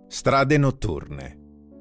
Strade notturne.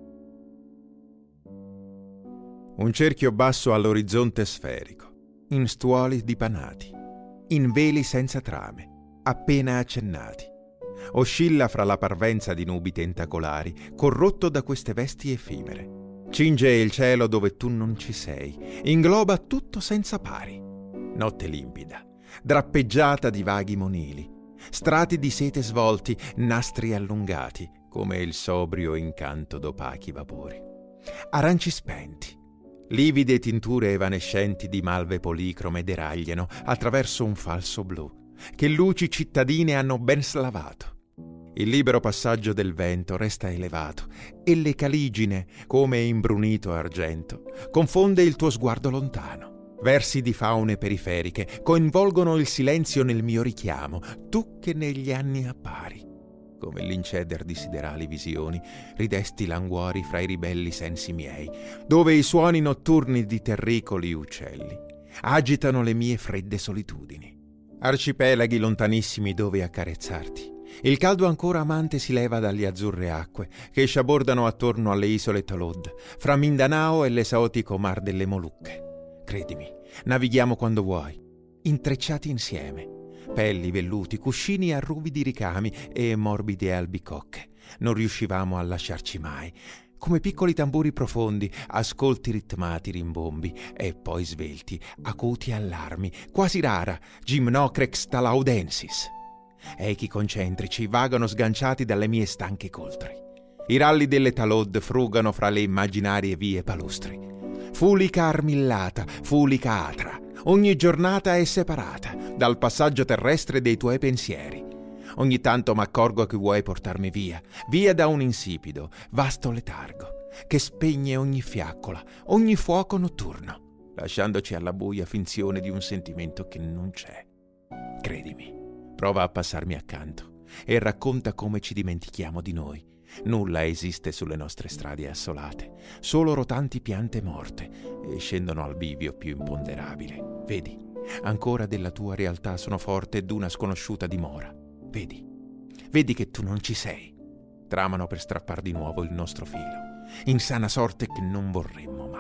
Un cerchio basso all'orizzonte sferico, in stuoli dipanati, in veli senza trame, appena accennati. Oscilla fra la parvenza di nubi tentacolari, corrotto da queste vesti effimere. Cinge il cielo dove tu non ci sei, ingloba tutto senza pari. Notte limpida, drappeggiata di vaghi monili, strati di sete svolti, nastri allungati, come il sobrio incanto d'opachi vapori. Aranci spenti, livide tinture evanescenti di malve policrome deragliano attraverso un falso blu, che luci cittadine hanno ben slavato. Il libero passaggio del vento resta elevato e le caligine, come imbrunito argento, confonde il tuo sguardo lontano. Versi di faune periferiche coinvolgono il silenzio nel mio richiamo, tu che negli anni appari. Come l'inceder di siderali visioni, ridesti languori fra i ribelli sensi miei, dove i suoni notturni di terricoli uccelli agitano le mie fredde solitudini. Arcipelaghi lontanissimi dove accarezzarti. Il caldo ancora amante si leva dalle azzurre acque che sciabordano attorno alle isole Tolod, fra Mindanao e l'esotico mar delle Molucche. Credimi, navighiamo quando vuoi, intrecciati insieme. Pelli, velluti, cuscini a ruvidi ricami e morbide albicocche. Non riuscivamo a lasciarci mai. Come piccoli tamburi profondi, ascolti ritmati rimbombi e poi svelti, acuti allarmi, quasi rara, Gymnocrex talaudensis. Echi concentrici vagano sganciati dalle mie stanche coltri. I ralli delle Talod frugano fra le immaginarie vie palustri. Fulica armillata, fulica atra, ogni giornata è separata dal passaggio terrestre dei tuoi pensieri. Ogni tanto m'accorgo che vuoi portarmi via, via da un insipido, vasto letargo, che spegne ogni fiaccola, ogni fuoco notturno, lasciandoci alla buia finzione di un sentimento che non c'è. Credimi, prova a passarmi accanto e racconta come ci dimentichiamo di noi. Nulla esiste sulle nostre strade assolate, solo rotanti piante morte, e scendono al bivio più imponderabile. Vedi, ancora della tua realtà sono forte d'una sconosciuta dimora. Vedi che tu non ci sei. Tramano per strappar di nuovo il nostro filo, in sana sorte che non vorremmo mai.